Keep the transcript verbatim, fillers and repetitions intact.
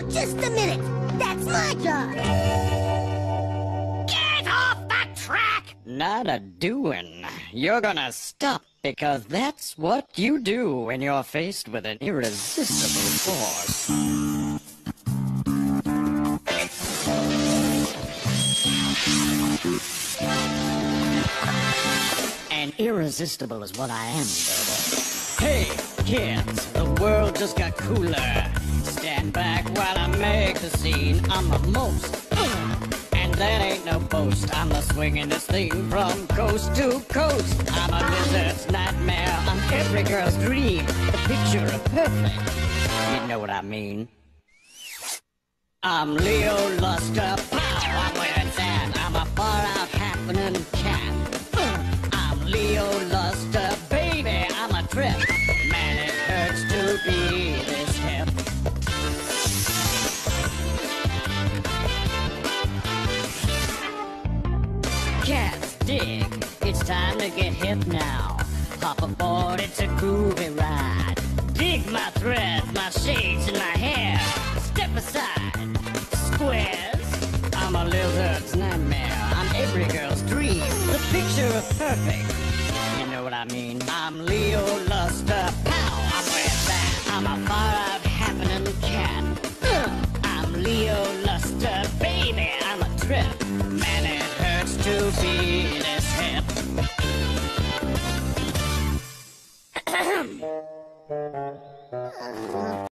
Just a minute. That's my job. Get off the track! Not a doing. You're gonna stop, because that's what you do when you're faced with an irresistible force. And irresistible is what I am, baby. Hey, kids, the world just got cooler. Stand back while I make the scene. I'm the most, uh, and that ain't no boast. I'm the swingin'est thing from coast to coast. I'm a lizard's nightmare. I'm every girl's dream. The picture of perfect. You know what I mean? I'm Leo Luster. Pow! I'm where it's at. I'm a far-out happening cat. Uh, I'm Leo Luster, baby. I'm a trip. Man, it hurts to be this hip. Cats dig. It's time to get hip now. Hop aboard, it's a groovy ride. Dig my threads, my shades, and my hair. Step aside, squares. I'm a lizard's nightmare. I'm every girl's dream. The picture of perfect. You know what I mean? I'm Leo Luster.